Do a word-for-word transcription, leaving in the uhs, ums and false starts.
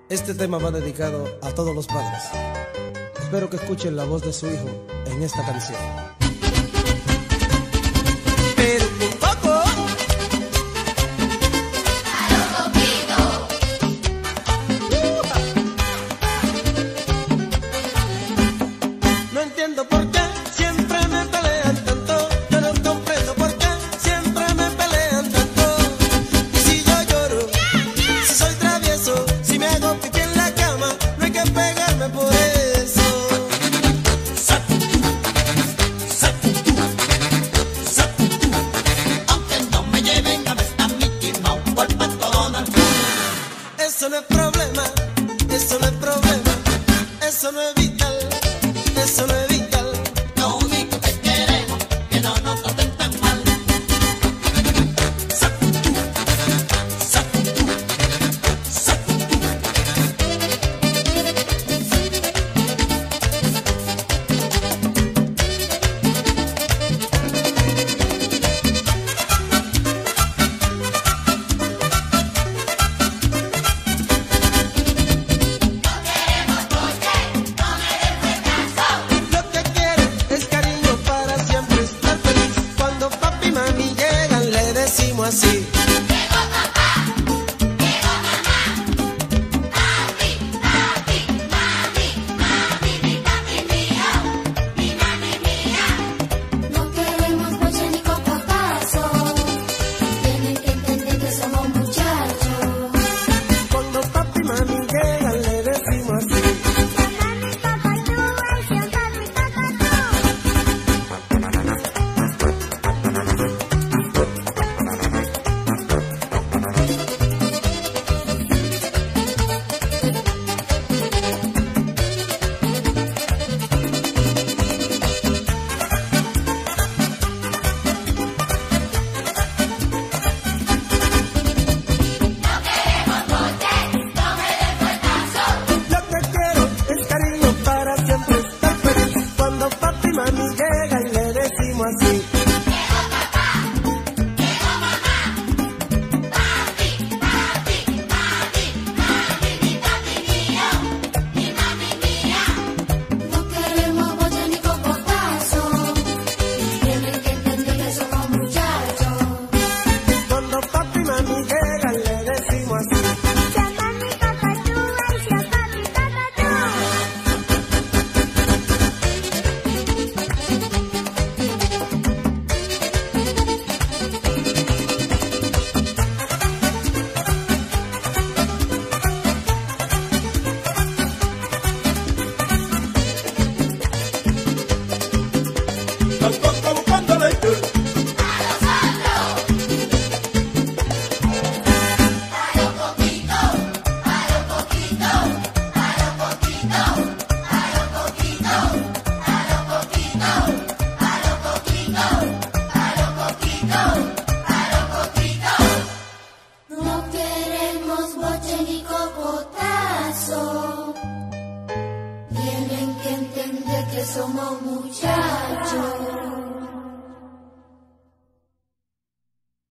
Este tema va dedicado a todos los padres. Espero que escuchen la voz de su hijo en esta canción. Pero un poco. No entiendo por qué siempre me pelean tanto. Yo no comprendo por qué siempre me pelean tanto. Y si yo lloro, si soy travieso, si me hago pipí en la cama, no hay que pegarme por eso. Aunque no me lleven a ver a Mickey Mouse por McDonald's. Eso no es problema, eso no es problema, eso no es vital, eso no es vital. Lo único que queremos que no nos traten tan mal. Lo que quiero es cariño para siempre estar feliz. Cuando papi y mami llegan le decimos así. No queremos boche ni cocotazo. Tienen que entender que somos muchachos. Cuando papi y mami llegan le decimos así. Lo que quiero es cariño para siempre estar feliz. Cuando papi y mami llegan le decimos así. No queremos boche ni cocotazo. Tienen que entender que somos muchachos. Cuando papi y mami llegan le decimos así. Coco buscando leche. No queremos boche ni cocotazo. Tienen que entender que somos muchachos.